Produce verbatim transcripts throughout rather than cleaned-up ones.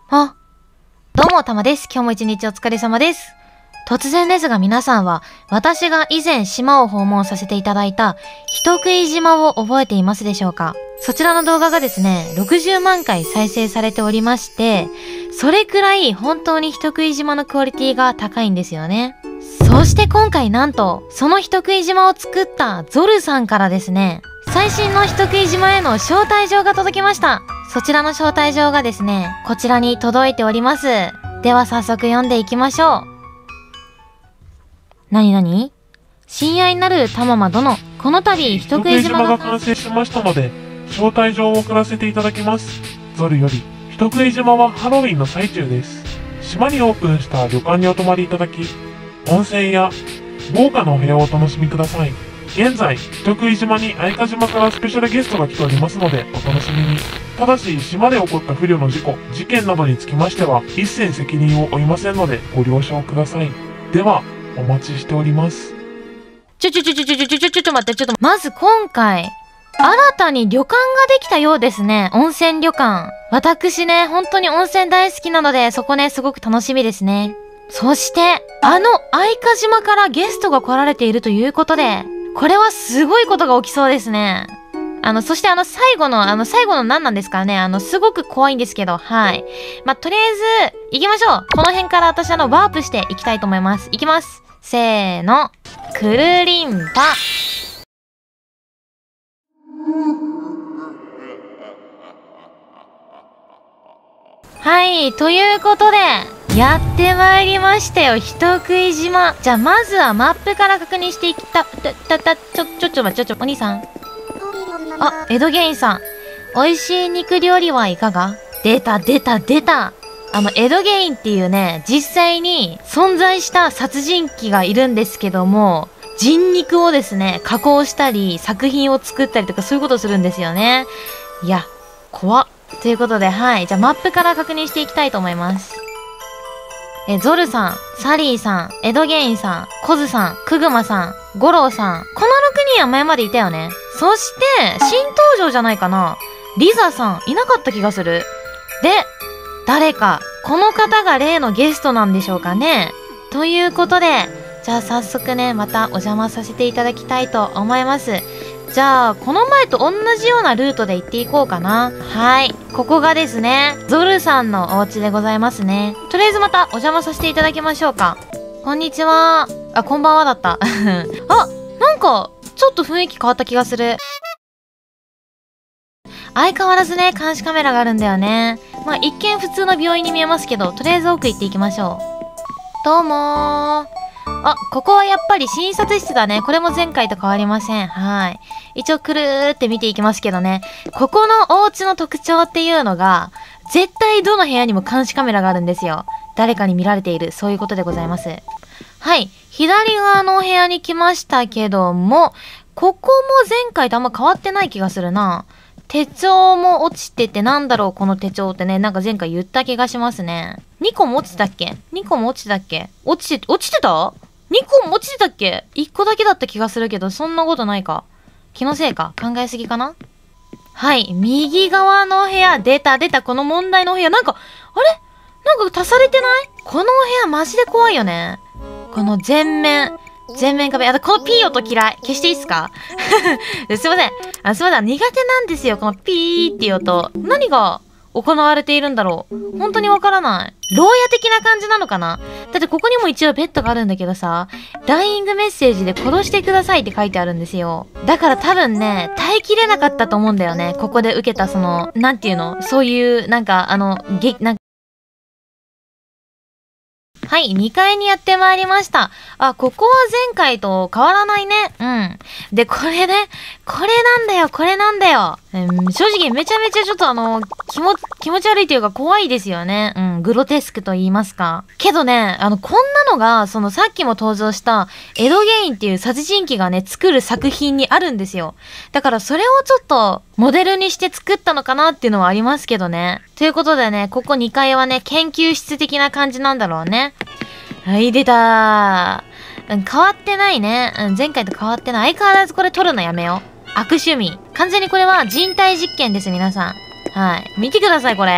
あ、どうもたまです。今日も一日お疲れ様です。突然ですが皆さんは、私が以前島を訪問させていただいた、人食い島を覚えていますでしょうか？そちらの動画がですね、ろくじゅうまんかい再生されておりまして、それくらい本当に人食い島のクオリティが高いんですよね。そして今回なんと、その人食い島を作ったゾルさんからですね、最新の人食い島への招待状が届きました。そちらの招待状がですね、こちらに届いております。では早速読んでいきましょう。なになに？親愛なる玉間殿、この度人食い島が完成しましたので、招待状を送らせていただきます。ゾルより、人食い島はハロウィンの最中です。島にオープンした旅館にお泊まりいただき、温泉や豪華なお部屋をお楽しみください。現在、人食い島に愛花島からスペシャルゲストが来ておりますので、お楽しみに。ただし、島で起こった不慮の事故、事件などにつきましては、一切責任を負いませんので、ご了承ください。では、お待ちしております。 ちょちょちょちょちょちょちょちょちょちょ待って、ちょっと、まず今回、新たに旅館ができたようですね。温泉旅館。私ね、本当に温泉大好きなので、そこね、すごく楽しみですね。そして、あの愛花島からゲストが来られているということで、これはすごいことが起きそうですね。あの、そしてあの最後の、あの最後の何なんですかね。あの、すごく怖いんですけど、はい。まあ、とりあえず、行きましょう。この辺から私あの、ワープしていきたいと思います。行きます。せーの。くるりんぱ。はい、ということで、やってまいりましたよ、人食い島。じゃあ、まずはマップから確認していきた、た、た、た、ちょ、ちょ、ちょ、待って、ちょ、ちょ、お兄さん。あ、江戸芸人さん。美味しい肉料理はいかが？出た、出た、出た。あの、江戸芸人っていうね、実際に存在した殺人鬼がいるんですけども、人肉をですね、加工したり、作品を作ったりとかそういうことをするんですよね。いや、怖っ。ということで、はい。じゃあ、マップから確認していきたいと思います。え、ゾルさん、サリーさん、江戸芸人さん、コズさん、クグマさん、ゴロウさん。このろくにんは前までいたよね。そして、新登場じゃないかな。リザさん、いなかった気がする。で、誰か、この方が例のゲストなんでしょうかね。ということで、じゃあ早速ね、またお邪魔させていただきたいと思います。じゃあ、この前と同じようなルートで行っていこうかな。はい。ここがですね、ゾルさんのお家でございますね。とりあえずまたお邪魔させていただきましょうか。こんにちは。あ、こんばんはだった。あ、なんか、ちょっと雰囲気変わった気がする。相変わらずね、監視カメラがあるんだよね。まあ、一見普通の病院に見えますけど、とりあえず奥行っていきましょう。どうもー。あ、ここはやっぱり診察室だね。これも前回と変わりません。はい。一応くるーって見ていきますけどね。ここのお家の特徴っていうのが、絶対どの部屋にも監視カメラがあるんですよ。誰かに見られている。そういうことでございます。はい。左側のお部屋に来ましたけども、ここも前回とあんま変わってない気がするな。手帳も落ちてて、なんだろうこの手帳ってね、なんか前回言った気がしますね。にこも落ちてたっけ ?に 個も落ちてたっけ落ちて、落ちてた ?に 個も落ちてたっけ ?いっ 個だけだった気がするけど、そんなことないか。気のせいか考えすぎかな。はい。右側の部屋、出た出た、この問題の部屋。なんか、あれなんか足されてない？この部屋マジで怖いよね。この全面。全面壁。あと、このピー音嫌い。消していいっすかすいません。あ、すいません。苦手なんですよ。このピーっていう音。何が行われているんだろう。本当にわからない。牢屋的な感じなのかな？だってここにも一応ベッドがあるんだけどさ、ダイイングメッセージで殺してくださいって書いてあるんですよ。だから多分ね、耐えきれなかったと思うんだよね。ここで受けたその、なんていうの？そういう、なんか、あの、げ、なんか、はい、にかいにやってまいりました。あ、ここは前回と変わらないね。うん。で、これね、これなんだよ、これなんだよ。うん、正直めちゃめちゃちょっとあの、気も、気持ち悪いというか怖いですよね。うん、グロテスクと言いますか。けどね、あの、こんなのが、そのさっきも登場した、江戸芸人っていう殺人鬼がね、作る作品にあるんですよ。だからそれをちょっと、モデルにして作ったのかなっていうのはありますけどね。ということでね、ここにかいはね、研究室的な感じなんだろうね。はい、出たー。うん、変わってないね。うん、前回と変わってない。相変わらずこれ撮るのやめよう。悪趣味。完全にこれは人体実験です、皆さん。はい。見てください、これ。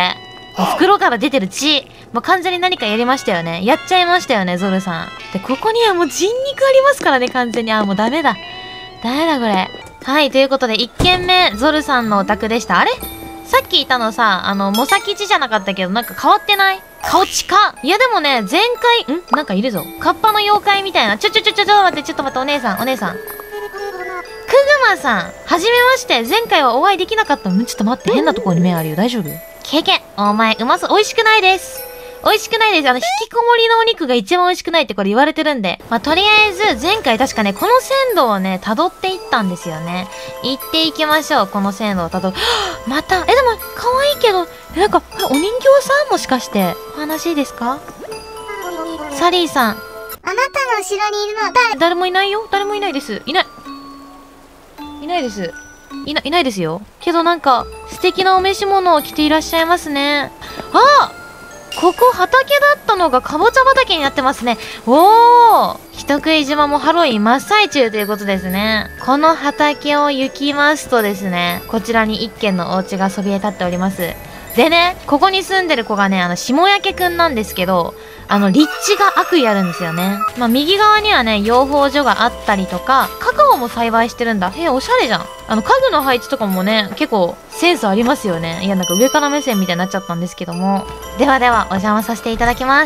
もう袋から出てる血。もう完全に何かやりましたよね。やっちゃいましたよね、ゾルさん。で、ここにはもう人肉ありますからね、完全に。あ、もうダメだ。ダメだ、これ。はい、ということで、いっけんめ、ゾルさんのお宅でした。あれさっきいたのさ、あの、モサキチじゃなかったけど、なんか変わってない？顔近。いやでもね、前回、んなんかいるぞ。カッパの妖怪みたいな。ちょちょちょちょちょっと待って、ちょっと待って、お姉さん、お姉さん。クグマさん、はじめまして。前回はお会いできなかったの。んちょっと待って、変なところに目あるよ。大丈夫？経験。お前、うまそう。美味しくないです。美味しくないです。あの、引きこもりのお肉が一番美味しくないってこれ言われてるんで。まあ、とりあえず、前回確かね、この線路をね、辿っていったんですよね。行っていきましょう。この線路を辿る。また、え、でも、可愛いけど、え、なんか、お人形さんもしかして、お話いいですか？サリーさん。 あなたの後ろにいるのは誰？ 誰もいないよ。誰もいないです。いない。いないです。いな、いないですよ。けどなんか、素敵なお召し物を着ていらっしゃいますね。あ！ここ畑だったのがかぼちゃ畑になってますね。おー！人食い島もハロウィン真っ最中ということですね。この畑を行きますとですね、こちらに一軒のお家がそびえ立っております。でね、ここに住んでる子がね、あの、下焼くんなんですけど、あの、立地が悪意あるんですよね。まあ、右側にはね、養蜂所があったりとか、カカオも栽培してるんだ。へえ、おしゃれじゃん。あの、家具の配置とかもね、結構センスありますよね。いや、なんか上から目線みたいになっちゃったんですけども。ではでは、お邪魔させていただきます。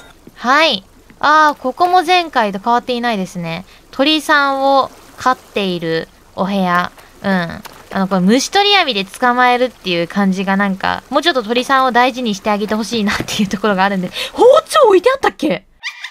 はい。あー、ここも前回と変わっていないですね。鳥さんを飼っているお部屋。うん。あの、これ虫取り網で捕まえるっていう感じがなんか、もうちょっと鳥さんを大事にしてあげてほしいなっていうところがあるんで、包丁置いてあったっけ？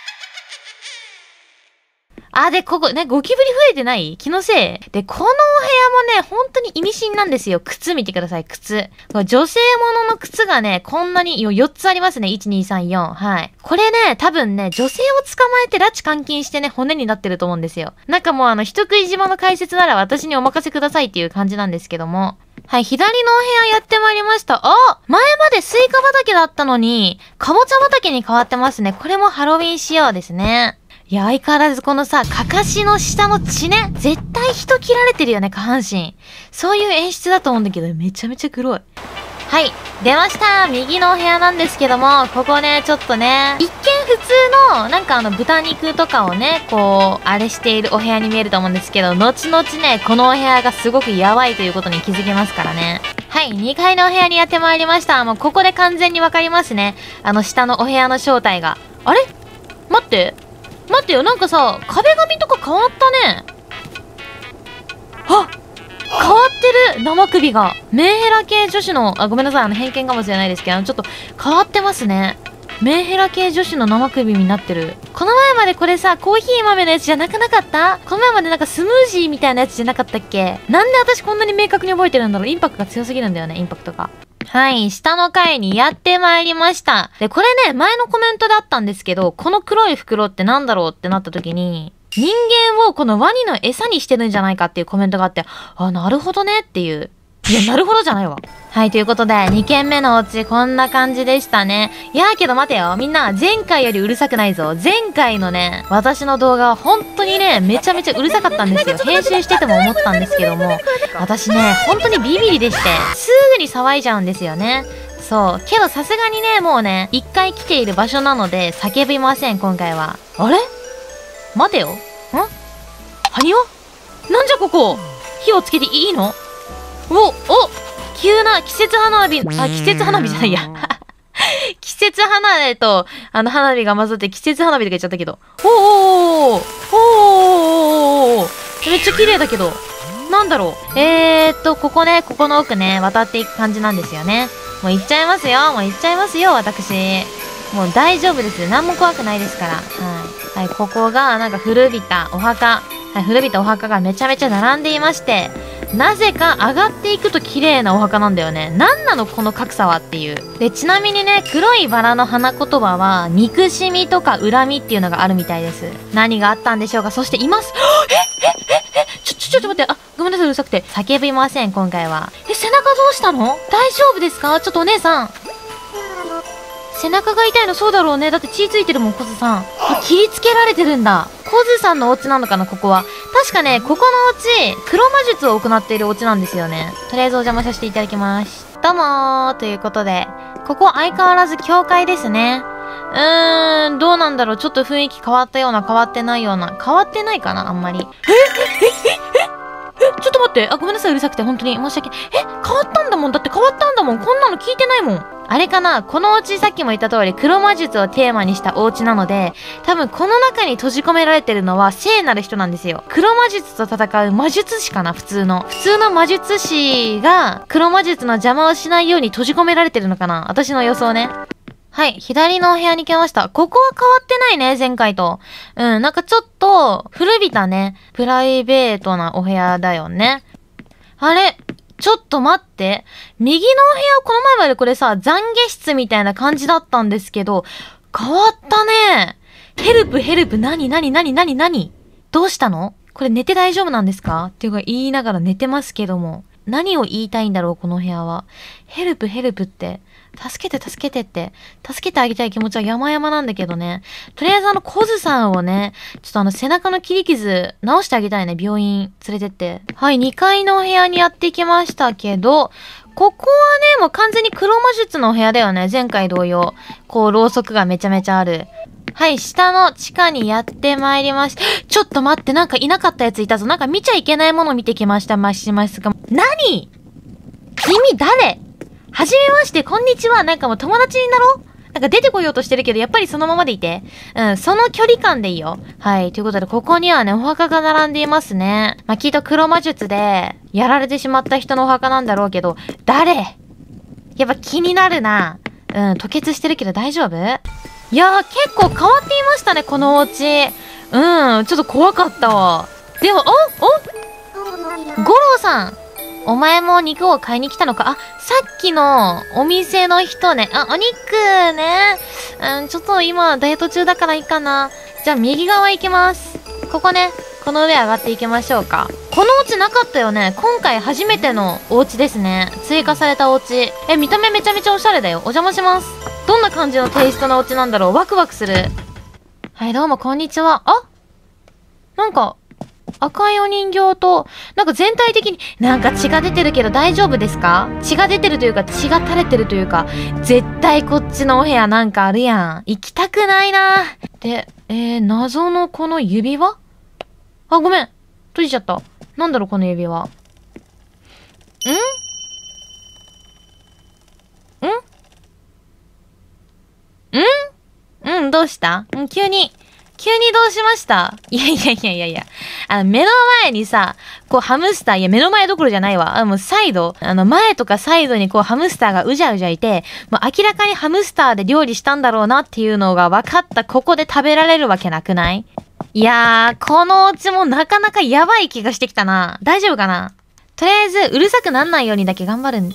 あ、で、ここ、ね、ゴキブリ増えてない？気のせい？で、このお部屋もね、本当に意味深なんですよ。靴見てください、靴。これ女性ものの靴がね、こんなによ、よっつありますね。いち、に、さん、よん。はい。これね、多分ね、女性を捕まえて拉致監禁してね、骨になってると思うんですよ。なんかもうあの、人食い島の解説なら私にお任せくださいっていう感じなんですけども。はい、左のお部屋やってまいりました。あ！前までスイカ畑だったのに、かぼちゃ畑に変わってますね。これもハロウィン仕様ですね。いや、相変わらずこのさ、かかしの下の血ね。絶対人切られてるよね、下半身。そういう演出だと思うんだけど、めちゃめちゃ黒い。はい。出ました。右のお部屋なんですけども、ここね、ちょっとね、一見普通の、なんかあの、豚肉とかをね、こう、あれしているお部屋に見えると思うんですけど、後々ね、このお部屋がすごくやばいということに気づけますからね。はい。にかいのお部屋にやってまいりました。もうここで完全にわかりますね。あの、下のお部屋の正体が。あれ？待って。待ってよ、なんかさ、壁紙とか変わったね。あ！変わってる！生首が。メンヘラ系女子の、あ、ごめんなさい、あの、偏見かもしれないですけど、ちょっと変わってますね。メンヘラ系女子の生首になってる。この前までこれさ、コーヒー豆のやつじゃなくなかった？この前までなんかスムージーみたいなやつじゃなかったっけ？なんで私こんなに明確に覚えてるんだろう？インパクトが強すぎるんだよね、インパクトが。はい、下の階にやってまいりました。で、これね、前のコメントだったんですけど、この黒い袋ってなんだろうってなった時に、人間をこのワニの餌にしてるんじゃないかっていうコメントがあって、あ、なるほどねっていう。いや、なるほどじゃないわ。はい、ということで、にけんめのお家こんな感じでしたね。いやーけど待てよ。みんな、前回よりうるさくないぞ。前回のね、私の動画は本当にね、めちゃめちゃうるさかったんですよ。編集してても思ったんですけども、私ね、本当にビビりでして、すぐに騒いじゃうんですよね。そう。けどさすがにね、もうね、一回来ている場所なので、叫びません、今回は。あれ？待てよ。ん？埴輪？なんじゃここ？火をつけていいの？お、お！急な季節花火、あ、季節花火じゃないや。季節花火と、あの、花火が混ざって季節花火とか言っちゃったけど。おーおーおーおーめっちゃ綺麗だけど。なんだろう。えーっと、ここね、ここの奥ね、渡っていく感じなんですよね。もう行っちゃいますよ。もう行っちゃいますよ、私。もう大丈夫です。何も怖くないですから。はい。はい、ここが、なんか古びたお墓。はい、古びたお墓がめちゃめちゃ並んでいまして、なぜか上がっていくと綺麗なお墓なんだよね。なんなのこの格差はっていう。で、ちなみにね、黒いバラの花言葉は、憎しみとか恨みっていうのがあるみたいです。何があったんでしょうか。そしています。ええええちょ、ちょ、ちょっと待って。あ、ごめんなさい、うるさくて。叫びません、今回は。え、背中どうしたの？大丈夫ですか？ちょっとお姉さん。背中が痛いのそうだろうね。だって血ついてるもん、コズさん。あ、切りつけられてるんだ。コズさんのお家なのかな、ここは。確かね、ここのお家、黒魔術を行っているお家なんですよね。とりあえずお邪魔させていただきます。どうもー、ということで、 ここ相変わらず教会ですね。うーん、どうなんだろう。ちょっと雰囲気変わったような、変わってないような。変わってないかな、あんまり。えええええちょっと待って。あ、ごめんなさい、うるさくて。本当に申し訳ない。え、変わったんだもん。だって変わったんだもん。こんなの聞いてないもん。あれかな、このお家さっきも言った通り黒魔術をテーマにしたお家なので、多分この中に閉じ込められてるのは聖なる人なんですよ。黒魔術と戦う魔術師かな、普通の。普通の魔術師が黒魔術の邪魔をしないように閉じ込められてるのかな、私の予想ね。はい、左のお部屋に来ました。ここは変わってないね、前回と。うん、なんかちょっと古びたね、プライベートなお部屋だよね。あれちょっと待って。右のお部屋、この前までこれさ、懺悔室みたいな感じだったんですけど、変わったね。ヘルプヘルプ、なになになになになにどうしたの？これ寝て大丈夫なんですか？っていうか言いながら寝てますけども。何を言いたいんだろう、この部屋は。ヘルプヘルプって。助けて助けてって。助けてあげたい気持ちは山々なんだけどね。とりあえずあのコズさんをね、ちょっとあの背中の切り傷直してあげたいね。病院連れてって。はい、にかいのお部屋にやってきましたけど、ここはね、もう完全に黒魔術のお部屋だよね。前回同様。こう、ろうそくがめちゃめちゃある。はい、下の地下にやってまいりました。ちょっと待って、なんかいなかったやついたぞ。なんか見ちゃいけないもの見てきました、ましますが。何？君誰？はじめまして、こんにちは。なんかもう友達になろう？なんか出てこようとしてるけど、やっぱりそのままでいて。うん、その距離感でいいよ。はい、ということで、ここにはね、お墓が並んでいますね。まあ、きっと黒魔術で、やられてしまった人のお墓なんだろうけど、誰？やっぱ気になるな。うん、吐血してるけど大丈夫？いやー、結構変わっていましたね、このお家。うん、ちょっと怖かったわ。でも、おお五郎さん、お前も肉を買いに来たのか？あ、さっきのお店の人ね。あ、お肉ね。うん、ちょっと今、ダイエット中だからいいかな。じゃあ、右側行きます。ここね、この上上がっていきましょうか。このお家なかったよね。今回初めてのお家ですね。追加されたお家。え、見た目めちゃめちゃおしゃれだよ。お邪魔します。どんな感じのテイストなお家なんだろう。ワクワクする。はい、どうもこんにちは。あ、なんか、赤いお人形と、なんか全体的に、なんか血が出てるけど大丈夫ですか？血が出てるというか、血が垂れてるというか、絶対こっちのお部屋なんかあるやん。行きたくないな。で、えー、謎のこの指輪？あ、ごめん。閉じちゃった。なんだろう、この指輪。ん？ん？ん？うん、どうした？ん、急に。急にどうしました？いやいやいやいやいや。あの、目の前にさ、こうハムスター、いや目の前どころじゃないわ。あの、サイド、あの、前とかサイドにこうハムスターがうじゃうじゃいて、もう明らかにハムスターで料理したんだろうなっていうのが分かったここで食べられるわけなくない？いやー、このお家もなかなかやばい気がしてきたな。大丈夫かな？とりあえず、うるさくなんないようにだけ頑張るん。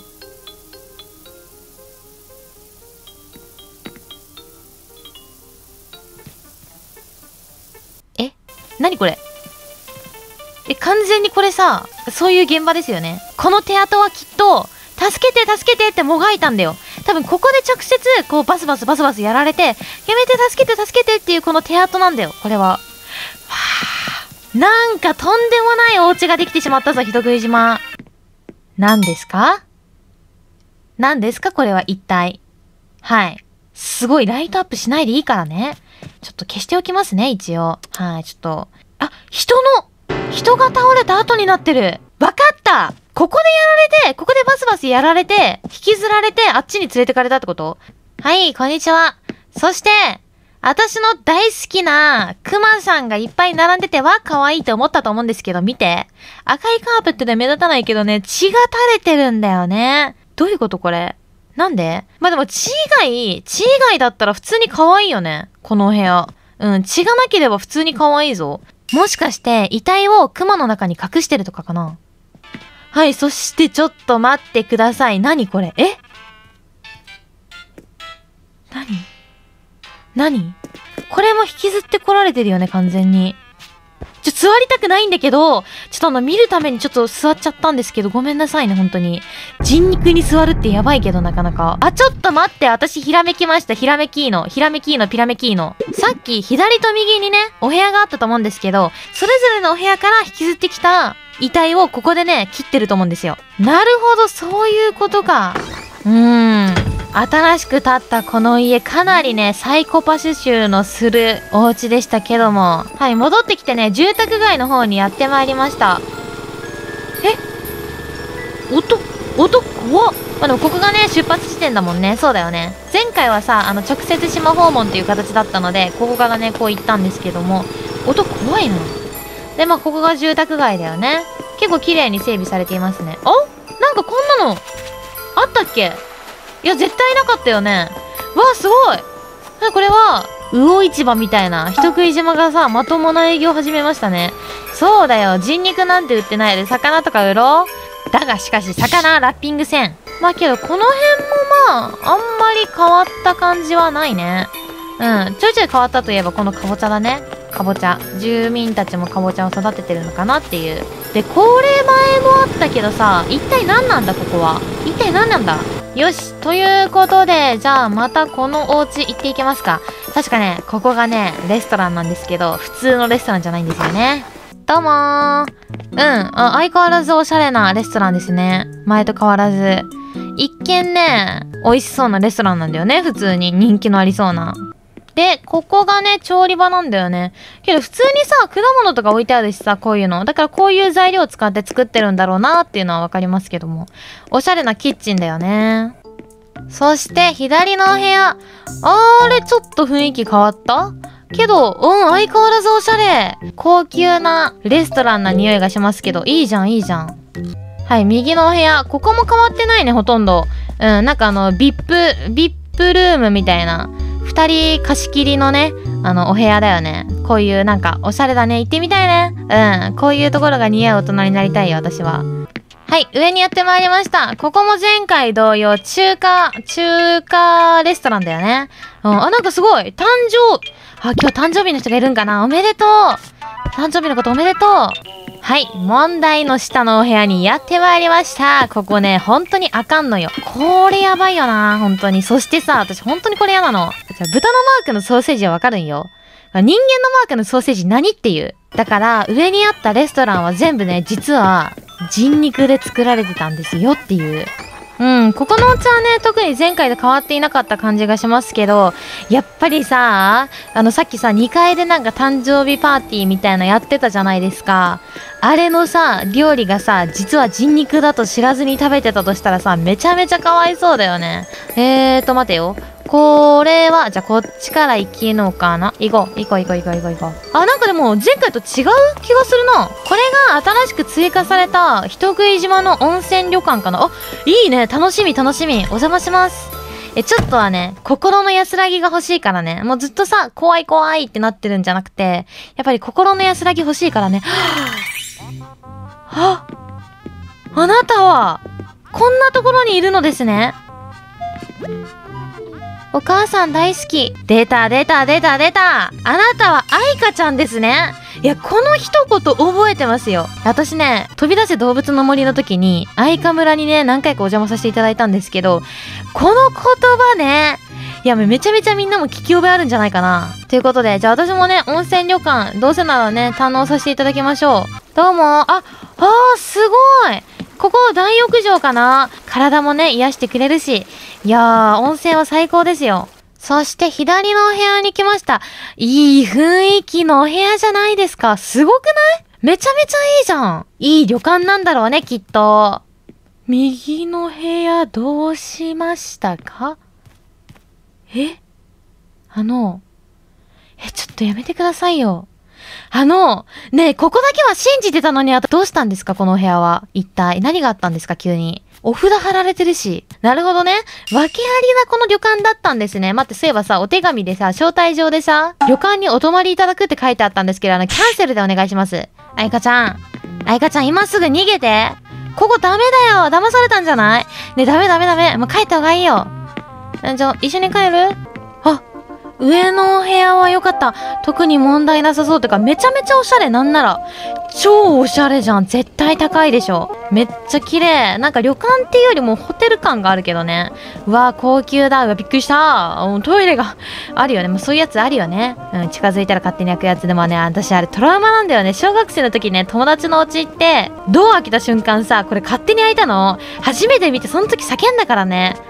何これ？え、完全にこれさ、そういう現場ですよね。この手跡はきっと、助けて助けてってもがいたんだよ。多分ここで直接、こうバスバスバスバスやられて、やめて助けて助けてっていうこの手跡なんだよ、これは。はぁ。なんかとんでもないお家ができてしまったぞ、人食い島。何ですか？何ですかこれは一体。はい。すごいライトアップしないでいいからね。ちょっと消しておきますね、一応。はい、ちょっと。あ、人の、人が倒れた後になってる。わかった！ここでやられて、ここでバスバスやられて、引きずられて、あっちに連れてかれたってこと？はい、こんにちは。そして、私の大好きな、クマさんがいっぱい並んでて、わ、可愛いって思ったと思うんですけど、見て。赤いカーペットで目立たないけどね、血が垂れてるんだよね。どういうことこれ？なんで？まあ、でも血以外、血以外だったら普通に可愛いよね。このお部屋。うん、血がなければ普通に可愛いぞ。もしかして、遺体をクマの中に隠してるとかかな？はい、そしてちょっと待ってください。何これ？え？何？何？これも引きずってこられてるよね、完全に。ちょ、座りたくないんだけど、ちょっとあの、見るためにちょっと座っちゃったんですけど、ごめんなさいね、本当に。人肉に座るってやばいけど、なかなか。あ、ちょっと待って、私、ひらめきました。ひらめきーの。ひらめきーの、ピラメキーの。さっき、左と右にね、お部屋があったと思うんですけど、それぞれのお部屋から引きずってきた遺体をここでね、切ってると思うんですよ。なるほど、そういうことか。うーん。 新しく建ったこの家、かなりね、サイコパス臭のするお家でしたけども。はい、戻ってきてね、住宅街の方にやってまいりました。え？音、音怖っ。まあでもここがね、出発地点だもんね。そうだよね。前回はさ、あの、直接島訪問っていう形だったので、ここからね、こう行ったんですけども、音怖いな。で、まあここが住宅街だよね。結構綺麗に整備されていますね。あ？なんかこんなの、あったっけ？いや、絶対なかったよね。わあ、すごい。これは、魚市場みたいな、人食い島がさ、まともな営業始めましたね。そうだよ。人肉なんて売ってないで、魚とか売ろう。だがしかし、魚、ラッピングせん。まあけど、この辺もまあ、あんまり変わった感じはないね。うん。ちょいちょい変わったといえば、このかぼちゃだね。かぼちゃ。住民たちもかぼちゃを育ててるのかなっていう。で、これ前もあったけどさ、一体何なんだ、ここは。一体何なんだ。よし。ということで、じゃあまたこのお家行っていきますか。確かね、ここがね、レストランなんですけど、普通のレストランじゃないんですよね。どうもー。うん。あ、相変わらずおしゃれなレストランですね。前と変わらず。一見ね、美味しそうなレストランなんだよね。普通に人気のありそうな。で、ここがね、調理場なんだよね。けど普通にさ、果物とか置いてあるしさ、こういうの。だからこういう材料を使って作ってるんだろうなっていうのはわかりますけども。おしゃれなキッチンだよね。そして、左のお部屋。あれ、ちょっと雰囲気変わった？けど、うん、相変わらずおしゃれ。高級なレストランな匂いがしますけど、いいじゃん、いいじゃん。はい、右のお部屋。ここも変わってないね、ほとんど。うん、なんかあの、ビップ、ビップルームみたいな。二人貸し切りのね、あの、お部屋だよね。こういうなんか、おしゃれだね。行ってみたいね。うん。こういうところが似合う大人になりたいよ、私は。はい、上にやってまいりました。ここも前回同様、中華、中華レストランだよね。うん、あ、なんかすごい。誕生、あ、今日誕生日の人がいるんかな。おめでとう。誕生日のことおめでとう。はい、問題の下のお部屋にやってまいりました。ここね、本当にあかんのよ。これやばいよな、本当に。そしてさ、私本当にこれ嫌なの。じゃあ、豚のマークのソーセージはわかるんよ。人間のマークのソーセージ何っていう。だから、上にあったレストランは全部ね、実は、人肉で作られてたんですよっていう。うん、ここのお茶はね、特に前回と変わっていなかった感じがしますけど、やっぱりさ、あのさっきさ、にかいでなんか誕生日パーティーみたいなやってたじゃないですか。あれのさ、料理がさ、実は人肉だと知らずに食べてたとしたらさ、めちゃめちゃかわいそうだよね。えーと、待てよ。これは、じゃあこっちから行きのかな。行こう、行こう、行こう、行こう、行こう、行こう。あ、なんかでも前回と違う気がするな。これが新しく追加された人食い島の温泉旅館かな。あ、いいね。楽しみ、楽しみ。お邪魔します。え、ちょっとはね、心の安らぎが欲しいからね。もうずっとさ、怖い怖いってなってるんじゃなくて、やっぱり心の安らぎ欲しいからね。はぁ、あなたは、こんなところにいるのですね。お母さん大好き。出た出た出た出た。あなたは愛花ちゃんですね。いや、この一言覚えてますよ。私ね、飛び出せ動物の森の時に、愛花村にね、何回かお邪魔させていただいたんですけど、この言葉ね、いや、めちゃめちゃみんなも聞き覚えあるんじゃないかな。ということで、じゃあ私もね、温泉旅館、どうせならね、堪能させていただきましょう。どうも。あ、あー、すごい。ここ大浴場かな。体もね、癒してくれるし。いやー、温泉は最高ですよ。そして左のお部屋に来ました。いい雰囲気のお部屋じゃないですか。すごくない？めちゃめちゃいいじゃん。いい旅館なんだろうね、きっと。右の部屋どうしましたか？え？あの、え、ちょっとやめてくださいよ。あの、ねえ、ここだけは信じてたのに、あとどうしたんですかこのお部屋は。一体。何があったんですか急に。お札貼られてるし。なるほどね。訳ありなこの旅館だったんですね。待って、そういえばさ、お手紙でさ、招待状でさ、旅館にお泊まりいただくって書いてあったんですけど、あの、キャンセルでお願いします。愛花ちゃん。愛花ちゃん、今すぐ逃げて。ここダメだよ。騙されたんじゃない？ねえ、ダメダメダメ。もう帰った方がいいよ。じゃあ、一緒に帰る？あ、上のお部屋は良かった。特に問題なさそうってか、めちゃめちゃおしゃれ。なんなら、超おしゃれじゃん。絶対高いでしょ。めっちゃ綺麗。なんか旅館っていうよりもホテル感があるけどね。うわ、高級だ。うわ、びっくりした。トイレがあるよね。まあ、そういうやつあるよね。うん、近づいたら勝手に開くやつでもね、私あれトラウマなんだよね。小学生の時ね、友達のお家行って、ドア開けた瞬間さ、これ勝手に開いたの。初めて見て、その時叫んだからね。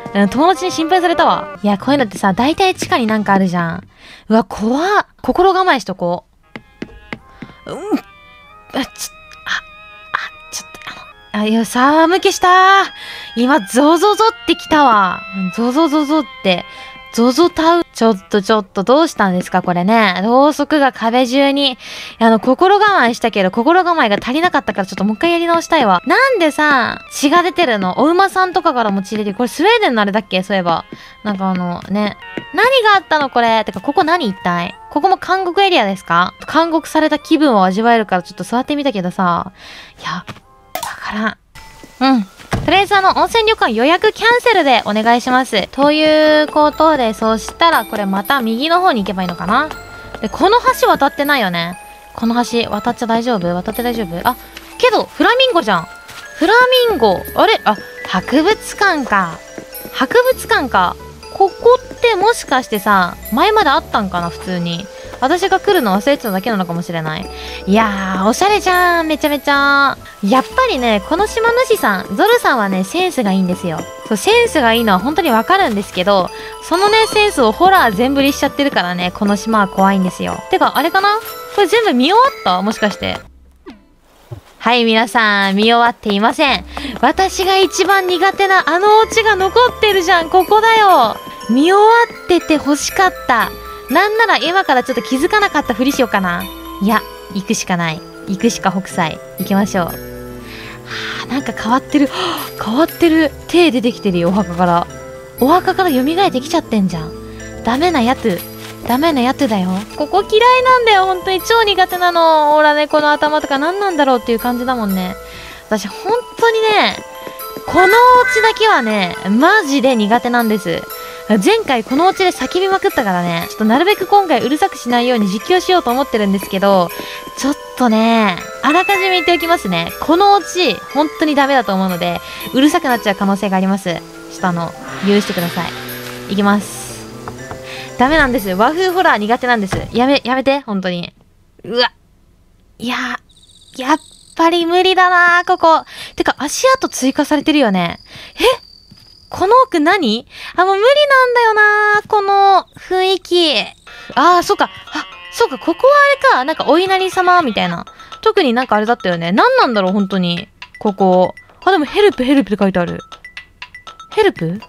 うん、友達に心配されたわ。いや、こういうのってさ、大体地下になんかあるじゃん。うわ、怖っ。心構えしとこう。うん。あ、ちょ、あ、あ、ちょっと、あの、あ、いや、寒気したー。今、ゾゾゾってきたわ。ゾゾゾゾって。ゾゾタウ。ちょっとちょっとどうしたんですかこれね。ろうそくが壁中に。あの、心構えしたけど、心構えが足りなかったからちょっともう一回やり直したいわ。なんでさ、血が出てるの？お馬さんとかからも血出てる。これスウェーデンのあれだっけそういえば。なんかあの、ね。何があったのこれ。てか、ここ何一体？ここも監獄エリアですか？監獄された気分を味わえるからちょっと座ってみたけどさ。いや、わからん。うん。とりあえずあの、温泉旅館予約キャンセルでお願いします。ということで、そしたらこれまた右の方に行けばいいのかな？で、この橋渡ってないよね。この橋渡っちゃ大丈夫？渡って大丈夫？あ、けど、フラミンゴじゃん。フラミンゴ。あれ？あ、博物館か。博物館か。ここってもしかしてさ、前まであったんかな普通に。私が来るの忘れてただけなのかもしれない。いやー、おしゃれじゃん。めちゃめちゃ。やっぱりね、この島主さん、ゾルさんはね、センスがいいんですよ。そう、センスがいいのは本当にわかるんですけど、そのね、センスをホラー全振りしちゃってるからね、この島は怖いんですよ。てか、あれかな？これ全部見終わった？もしかして。はい、皆さん、見終わっていません。私が一番苦手なあのオチが残ってるじゃん。ここだよ。見終わってて欲しかった。なんなら今からちょっと気づかなかったふりしようかな。いや、行くしかない。行くしか北斎。行きましょう。はあ、なんか変わってる。はあ、変わってる。手出てきてるよ、お墓から。お墓から蘇ってきちゃってんじゃん。ダメなやつ。ダメなやつだよ。ここ嫌いなんだよ。本当に超苦手なの。ほらね、この頭とか何なんだろうっていう感じだもんね。私本当にね、このお家だけはね、マジで苦手なんです。前回このお家で叫びまくったからね、ちょっとなるべく今回うるさくしないように実況しようと思ってるんですけど、ちょっとね、あらかじめ言っておきますね。このお家、本当にダメだと思うので、うるさくなっちゃう可能性があります。ちょっとあの、許してください。いきます。ダメなんです。和風ホラー苦手なんです。やめ、やめて、本当に。うわ。いや、やっぱり無理だなここ。てか、足跡追加されてるよね。え？この奥何？あ、もう無理なんだよなこの雰囲気。ああ、そうか。あ、そうか、ここはあれか。なんかお稲荷様みたいな。特になんかあれだったよね。何なんだろう、本当に。ここ。あ、でもヘルプ、ヘルプって書いてある。ヘルプ？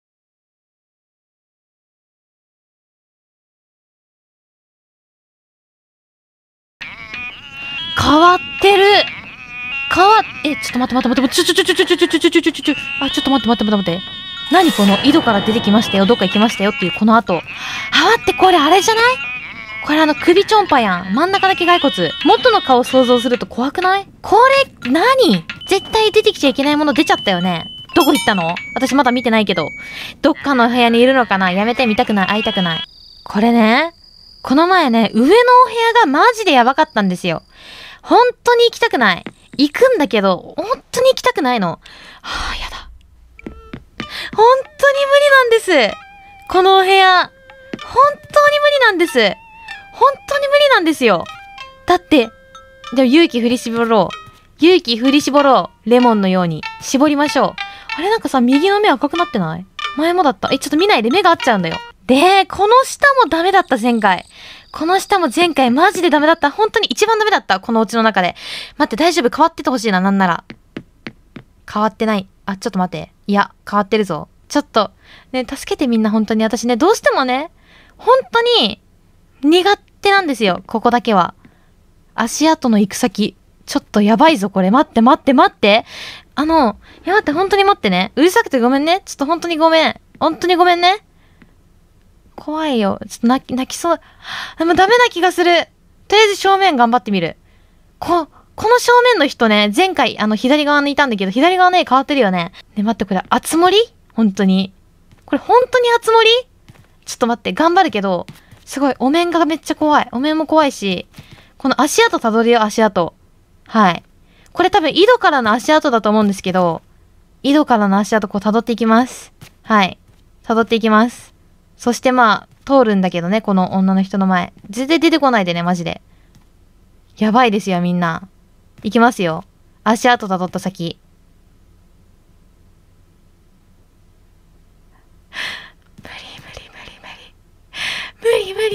変わってる。変わっ、え、ちょっと待って待って待って、ちょちょちょちょちょちょちょちょちょちょちょちょ、あ、ちょっと待って待って待って待って。何この井戸から出てきましたよ、どっか行きましたよっていうこの後。あ、待って、これあれじゃない？これあの首ちょんぱやん。真ん中だけ骸骨。元の顔想像すると怖くない？これ、何？絶対出てきちゃいけないもの出ちゃったよね。どこ行ったの？私まだ見てないけど。どっかの部屋にいるのかな？やめて、見たくない、会いたくない。これね、この前ね、上のお部屋がマジでやばかったんですよ。本当に行きたくない。行くんだけど、本当に行きたくないの。はぁ、やだ。本当に無理なんです。このお部屋。本当に無理なんです。本当に無理なんですよ。だって、じゃあ勇気振り絞ろう。勇気振り絞ろう。レモンのように。絞りましょう。あれなんかさ、右の目赤くなってない？前もだった。え、ちょっと見ないで目が合っちゃうんだよ。で、この下もダメだった前回。この下も前回マジでダメだった。本当に一番ダメだった。このお家の中で。待って、大丈夫？変わっててほしいな、なんなら。変わってない。あ、ちょっと待って。いや、変わってるぞ。ちょっと、ね、助けてみんな本当に。私ね、どうしてもね、本当に苦手なんですよ。ここだけは。足跡の行く先。ちょっとやばいぞ、これ。待って待って待って。あの、いや待って、本当に待ってね。うるさくてごめんね。ちょっと本当にごめん。本当にごめんね。怖いよ。ちょっと泣き、泣きそう。でもダメな気がする。とりあえず正面頑張ってみる。こ、この正面の人ね、前回あの左側にいたんだけど、左側ね、変わってるよね。ね、待って、これ、あつ森？本当に。これ本当にあつ森？ちょっと待って、頑張るけど、すごい、お面がめっちゃ怖い。お面も怖いし、この足跡たどるよ、足跡。はい。これ多分井戸からの足跡だと思うんですけど、井戸からの足跡こう辿っていきます。はい。辿っていきます。そしてまあ、通るんだけどね、この女の人の前。絶対出てこないでね、マジで。やばいですよ、みんな。いきますよ。足跡辿った先。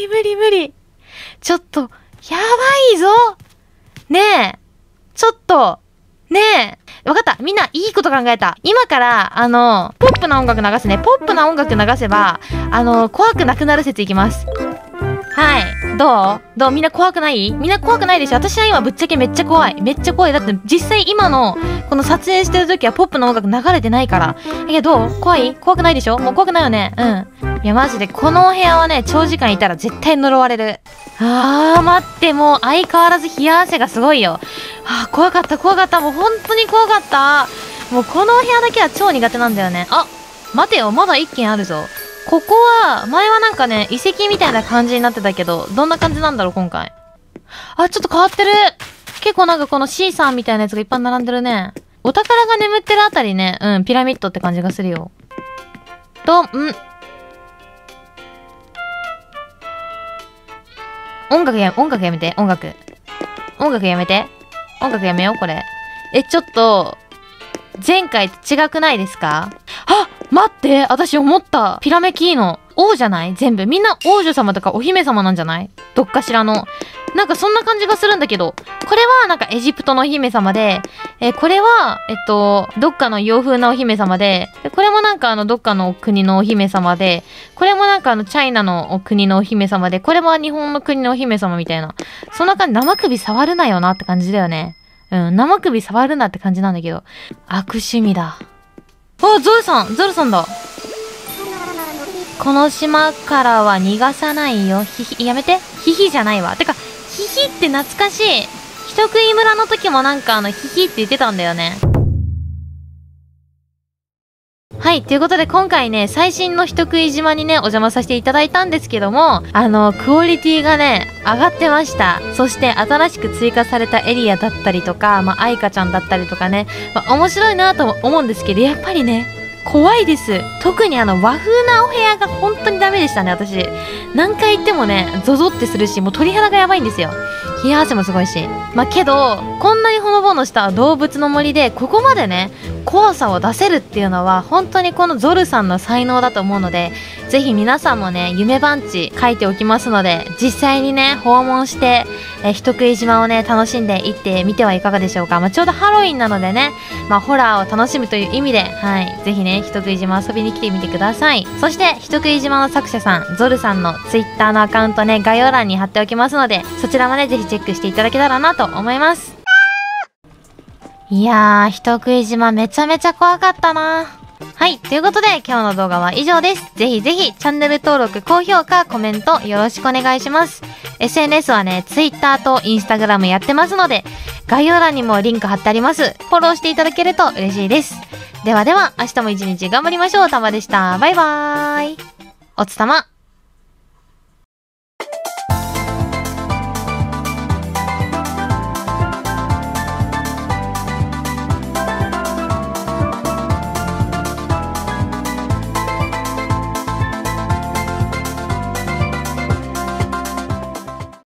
理無理無理。ちょっと、やばいぞねえ。ちょっと、ねえ。わかった。みんないいこと考えた。今から、あの、ポップな音楽流すね。ポップな音楽流せば、あの、怖くなくなる説いきます。はい。どうどうみんな怖くない？みんな怖くないでしょ？私は今ぶっちゃけめっちゃ怖い。めっちゃ怖い。だって実際今の、この撮影してる時はポップの音楽流れてないから。いや、どう怖い？怖くないでしょ？もう怖くないよね。うん。いや、マジで、このお部屋はね、長時間いたら絶対呪われる。あー、待って、もう相変わらず冷や汗がすごいよ。あー、怖かった、怖かった。もう本当に怖かった。もうこのお部屋だけは超苦手なんだよね。あ、待てよ、まだ一軒あるぞ。ここは、前はなんかね、遺跡みたいな感じになってたけど、どんな感じなんだろう、今回。あ、ちょっと変わってる。結構なんかこのシーサーみたいなやつがいっぱい並んでるね。お宝が眠ってるあたりね、うん、ピラミッドって感じがするよ。と、ん音楽や、音楽やめて、音楽。音楽やめて。音楽やめよう、これ。え、ちょっと、前回と違くないですか？あ、待って私思った。ピラメキーノ。王じゃない？全部。みんな王女様とかお姫様なんじゃない？どっかしらの。なんかそんな感じがするんだけど。これはなんかエジプトのお姫様で、え、これは、えっと、どっかの洋風なお姫様で、でこれもなんかあのどっかの国のお姫様で、これもなんかあのチャイナの国のお姫様で、これも日本の国のお姫様みたいな。そんな感じ、生首触るなよなって感じだよね。うん、生首触るなって感じなんだけど。悪趣味だ。あ、ゾルさんゾルさんだ。この島からは逃がさないよ。ひひ、やめて。ヒヒじゃないわ。てか、ヒヒって懐かしい。人食い村の時もなんかあの、ヒヒって言ってたんだよね。はい。ということで今回ね、最新の人食い島にね、お邪魔させていただいたんですけども、あの、クオリティがね、上がってました。そして新しく追加されたエリアだったりとか、まあ、愛花ちゃんだったりとかね、まあ、面白いなと思うんですけど、やっぱりね、怖いです。特にあの和風なお部屋が本当にダメでしたね、私。何回行ってもね、ゾゾってするし、もう鳥肌がやばいんですよ。冷や汗もすごいし。まあ、けど、こんなにほのぼのした動物の森で、ここまでね、怖さを出せるっていうのは、本当にこのゾルさんの才能だと思うので、ぜひ皆さんもね、夢番地書いておきますので、実際にね、訪問して、え、人食い島をね、楽しんでいってみてはいかがでしょうか。まあ、ちょうどハロウィンなのでね、まあ、ホラーを楽しむという意味で、はい、ぜひね、人食い島遊びに来てみてください。そして、人食い島の作者さん、ゾルさんのツイッターのアカウントね、概要欄に貼っておきますので、そちらもね、ぜひチェックしていただけたらなと思います。いやー、人食い島めちゃめちゃ怖かったな。はい。ということで、今日の動画は以上です。ぜひぜひ、チャンネル登録、高評価、コメント、よろしくお願いします。エスエヌエス はね、Twitter と Instagram やってますので、概要欄にもリンク貼ってあります。フォローしていただけると嬉しいです。ではでは、明日も一日頑張りましょう。たまでした。バイバーイ。おつたま。